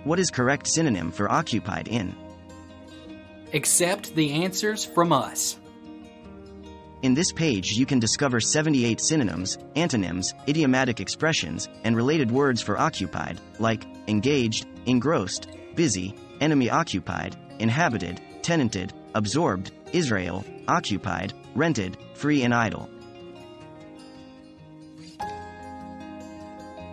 What is correct synonym for occupied in? Accept the answers from us. In this page you can discover 78 synonyms, antonyms, idiomatic expressions, and related words for occupied, like engaged, engrossed, busy, enemy occupied, inhabited, tenanted, absorbed, Israel, occupied, rented, free and idle.